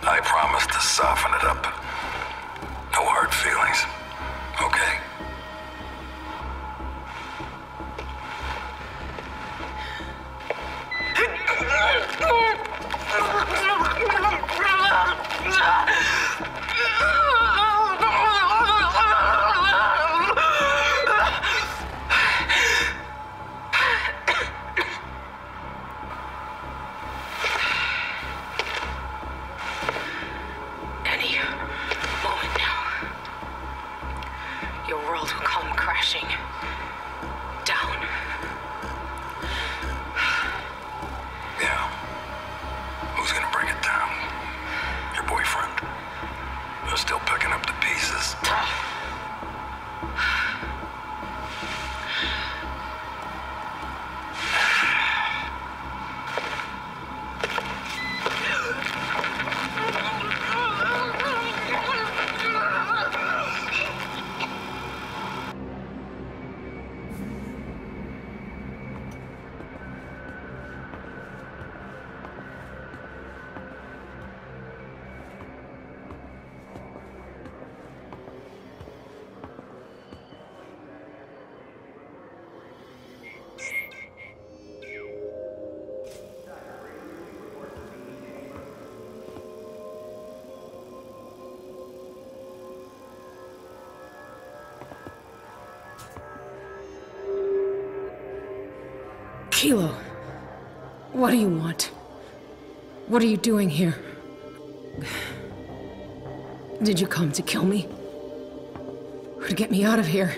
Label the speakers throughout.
Speaker 1: I promise to soften it up. No hard feelings, okay?
Speaker 2: Kilo, what do you want? What are you doing here? Did you come to kill me? Or to get me out of here?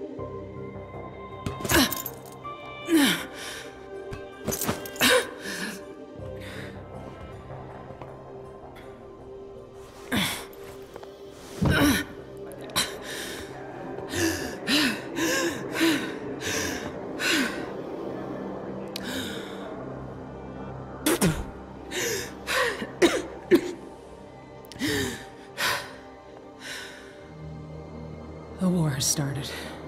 Speaker 2: The war has started.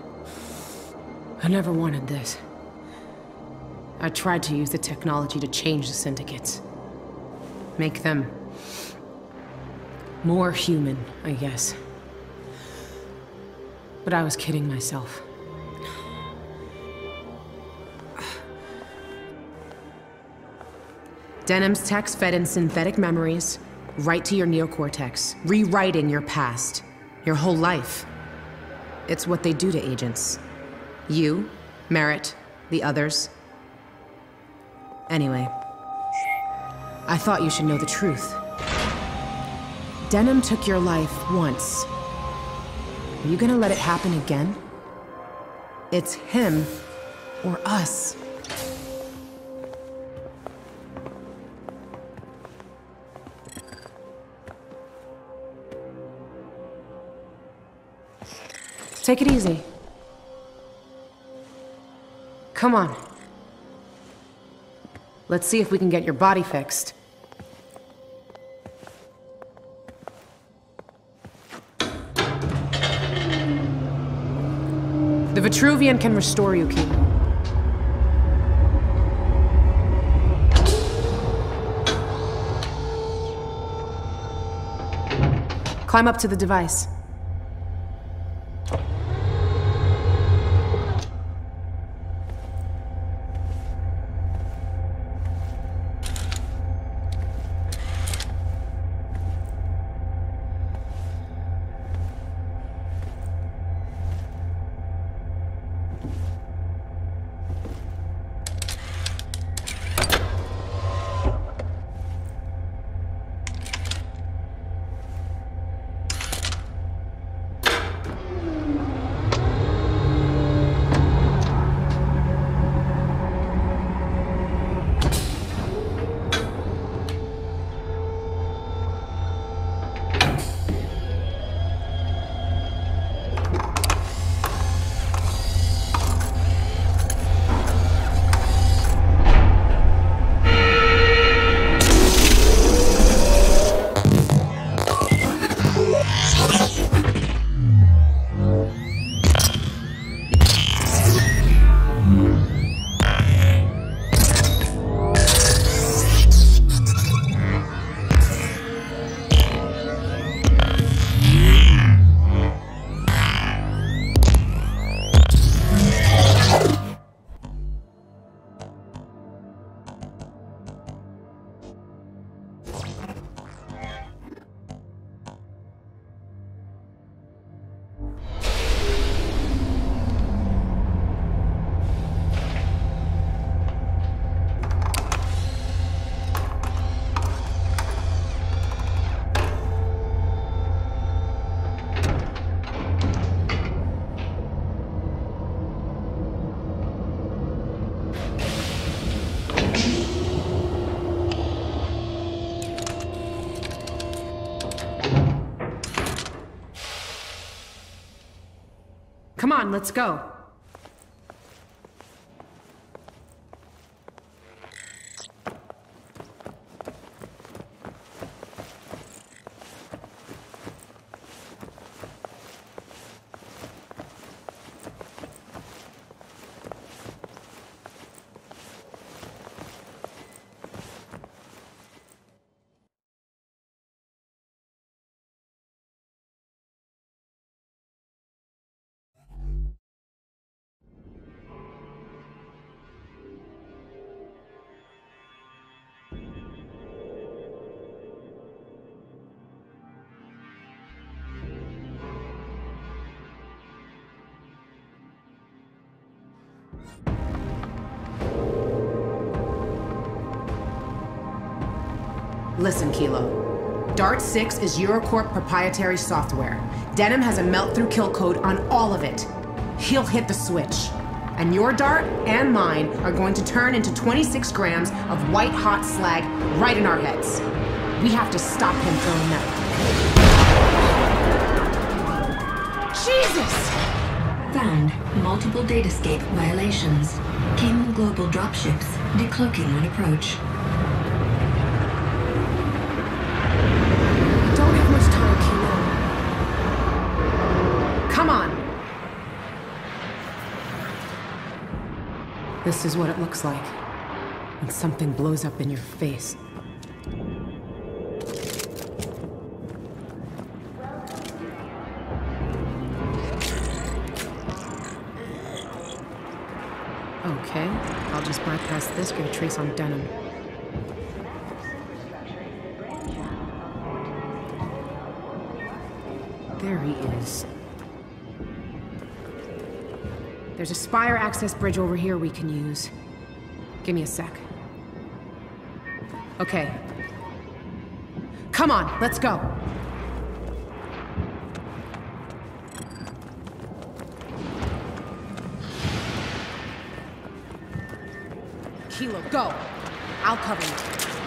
Speaker 2: I never wanted this. I tried to use the technology to change the Syndicates. Make them more human, I guess. But I was kidding myself. Denham's techs fed in synthetic memories right to your neocortex, rewriting your past, your whole life. It's what they do to agents. You, Merritt, the others. Anyway, I thought you should know the truth. Denham took your life once. Are you gonna let it happen again? It's him or us. Take it easy. Come on. Let's see if we can get your body fixed. The Vitruvian can restore you, Kilo. Climb up to the device. Come on, let's go. Listen, Kilo. Dart 6 is EuroCorp proprietary software. Denim has a melt-through kill code on all of it. He'll hit the switch. And your Dart and mine are going to turn into 26 grams of white-hot slag right in our heads. We have to stop him throwing that. Jesus!
Speaker 3: Found multiple datascape violations. Cayman Global dropships decloaking on approach.
Speaker 2: Don't have much time, Kilo. Come on! This is what it looks like when something blows up in your face. Okay, I'll just bypass this, get a trace on Denim. There he is. There's a Spire access bridge over here we can use. Give me a sec. Okay. Come on, let's go. Kilo, go. I'll cover you.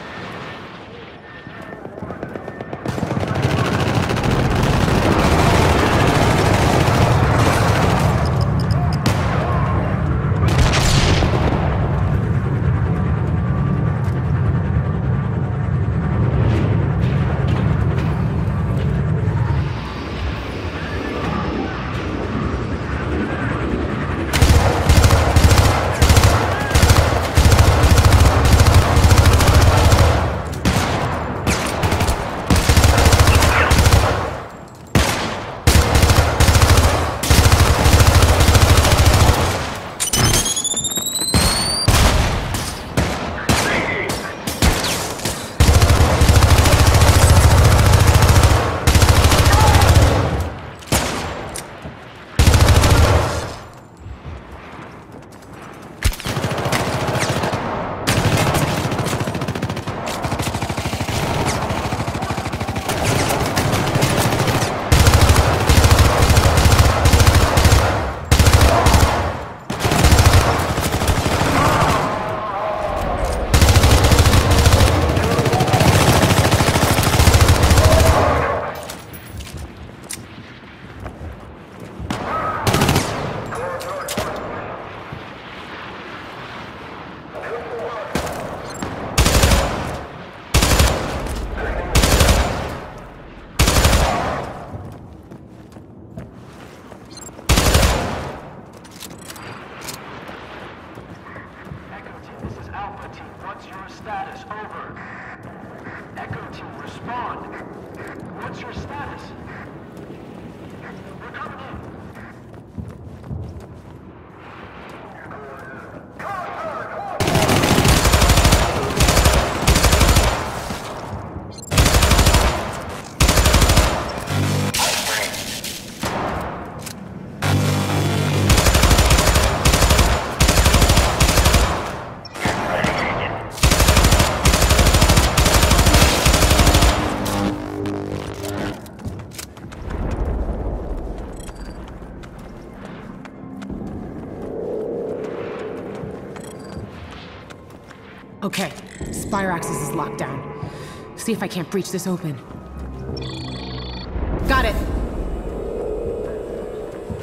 Speaker 2: Okay, Spire access is locked down. See if I can't breach this open. Got it!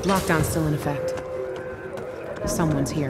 Speaker 2: Lockdown's still in effect. Someone's here.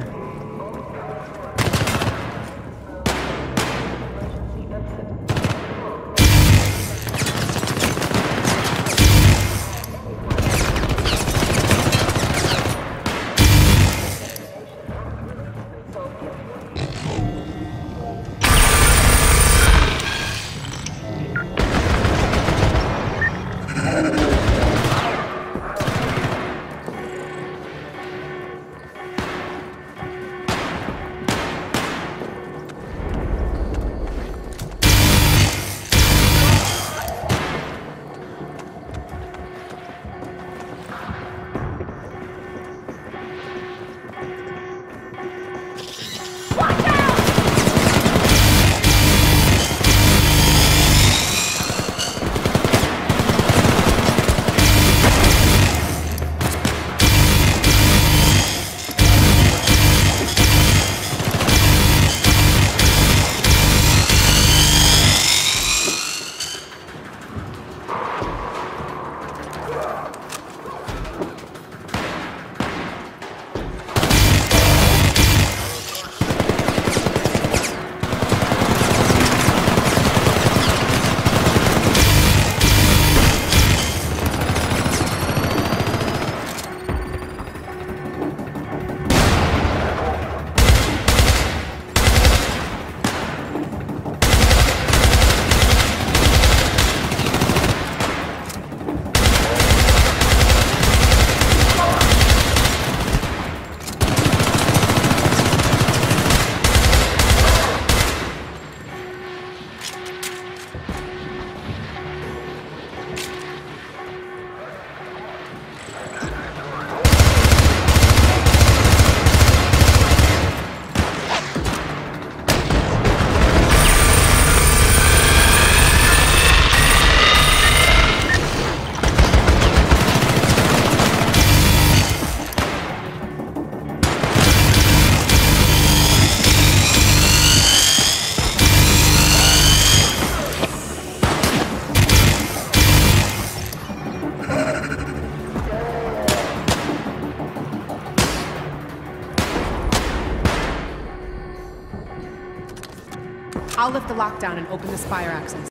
Speaker 2: I'll lift the lockdown and open the spire access.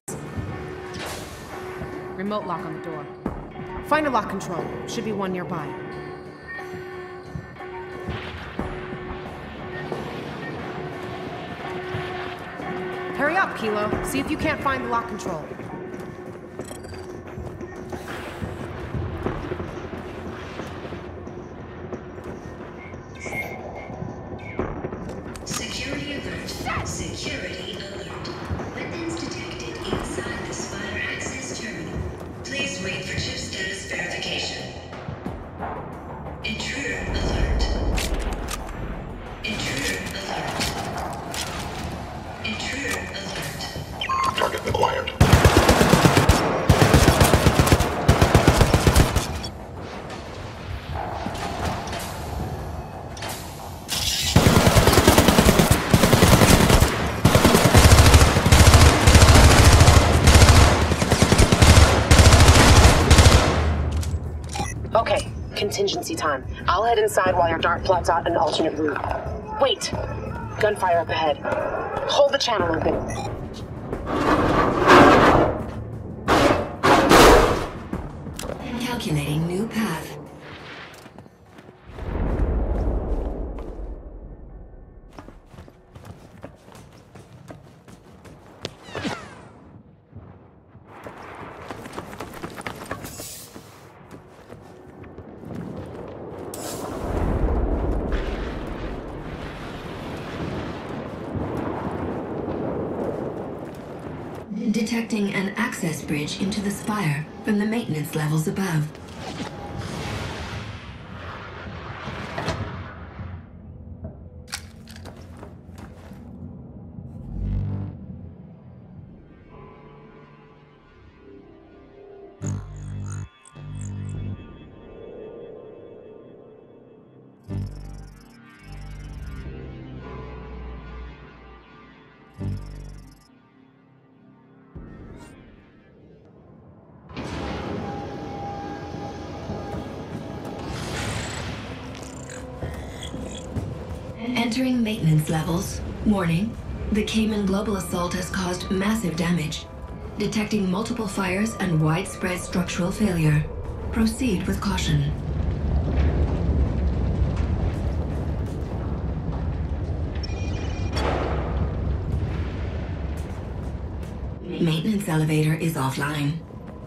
Speaker 2: Remote lock on the door. Find a lock control. Should be one nearby. Hurry up, Kilo. See if you can't find the lock control.
Speaker 4: Security alert. Security alert. Weapons detected inside the spire access terminal. Please wait for chip status verification. Intruder alert. Intruder alert. Intruder alert.
Speaker 1: Target acquired.
Speaker 2: Okay, contingency time. I'll head inside while your dart plots out an alternate route. Wait! Gunfire up ahead. Hold the channel open.
Speaker 3: Calculating new path. Detecting an access bridge into the spire from the maintenance levels above. Entering maintenance levels. Warning. The Cayman global assault has caused massive damage. Detecting multiple fires and widespread structural failure. Proceed with caution. Maintenance elevator is offline.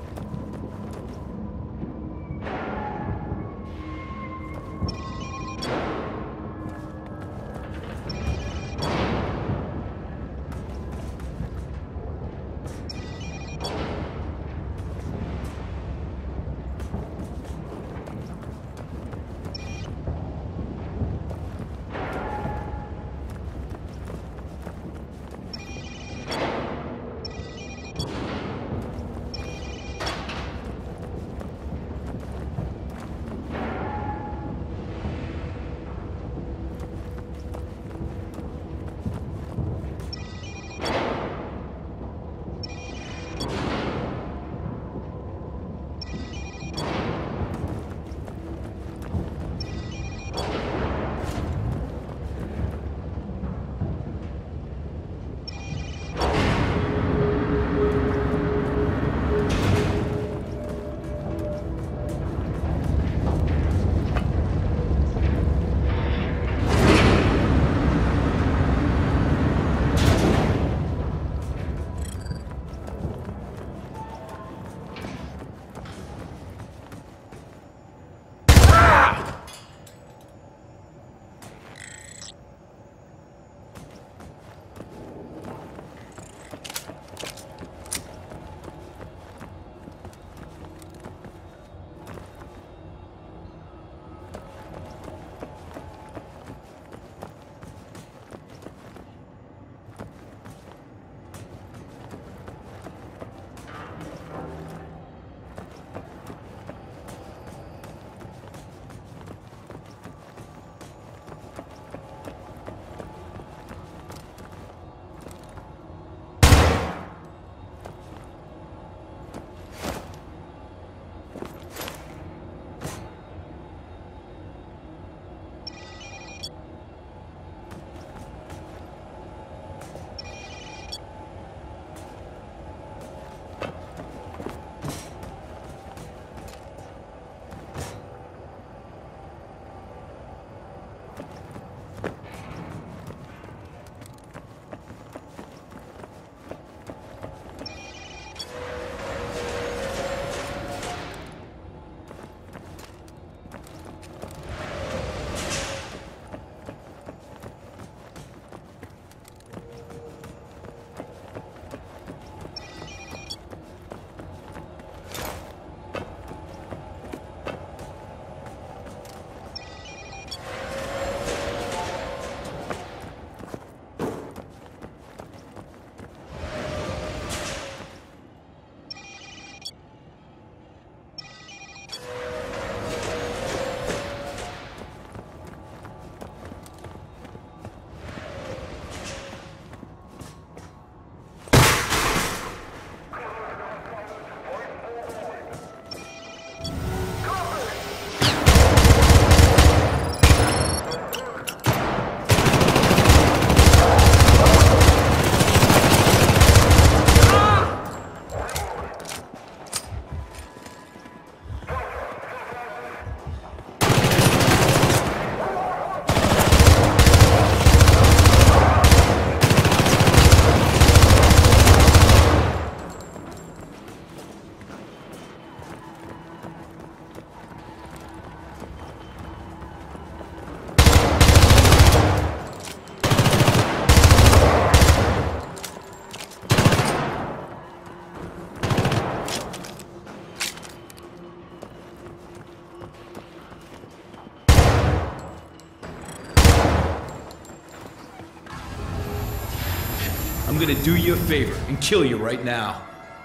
Speaker 5: I'm gonna do you a favor and kill you right now.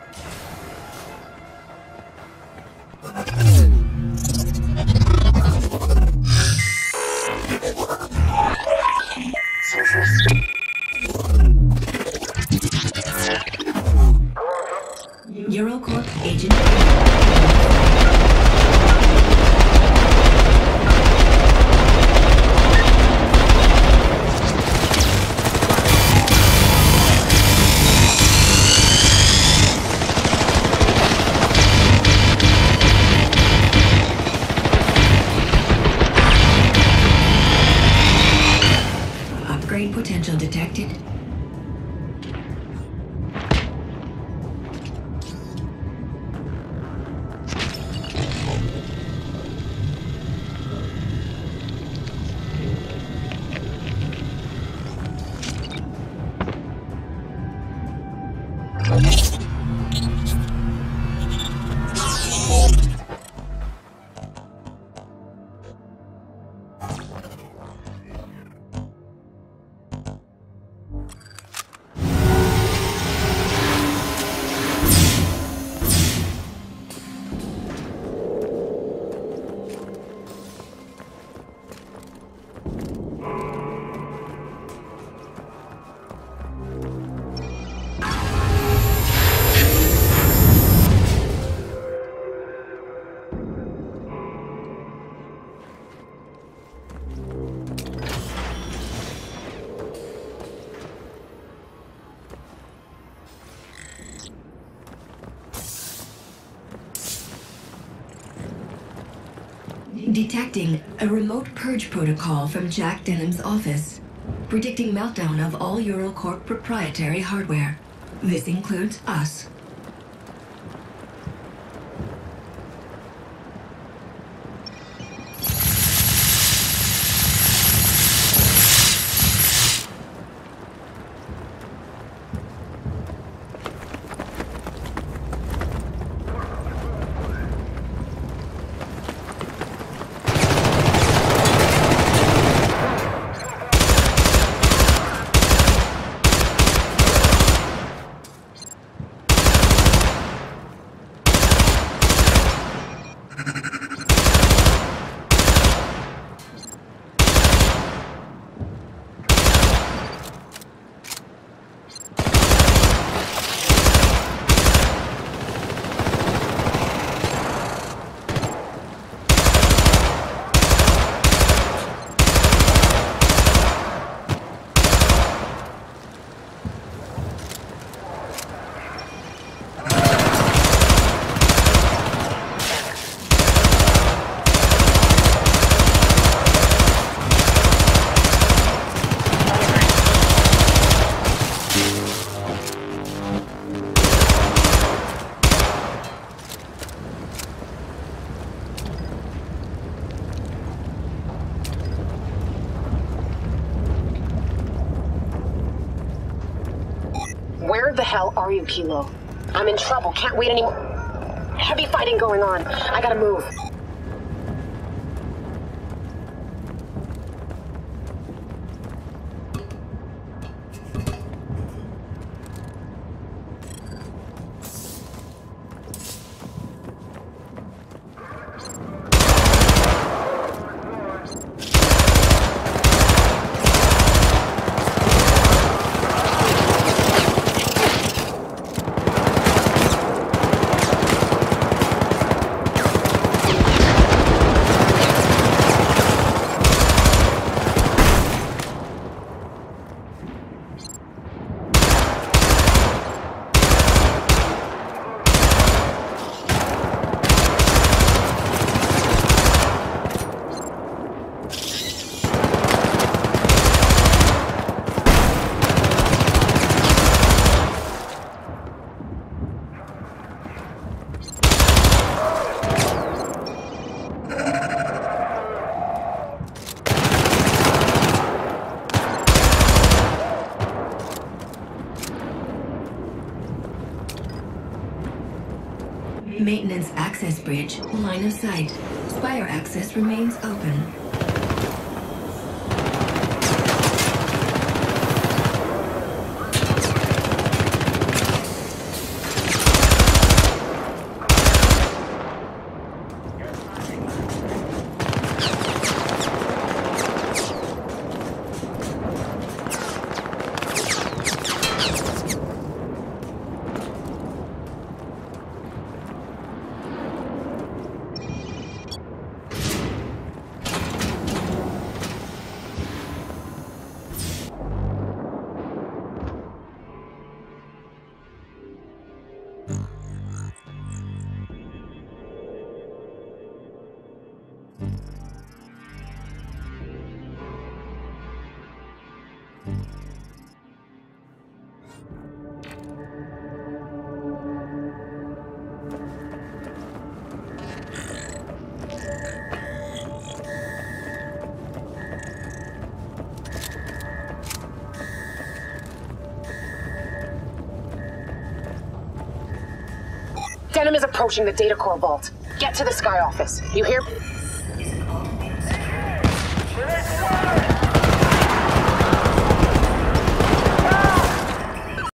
Speaker 3: EuroCorp agent. Detecting a remote purge protocol from Jack Denham's office, predicting meltdown of all EuroCorp proprietary hardware. This includes us.
Speaker 2: Where the hell are you, Kilo? I'm in trouble. Can't wait anymore. Heavy fighting going on. I gotta move.
Speaker 3: Maintenance access bridge, line of sight. Spire access remains open.
Speaker 2: Denham is approaching the data core vault. Get to the Sky office. You hear?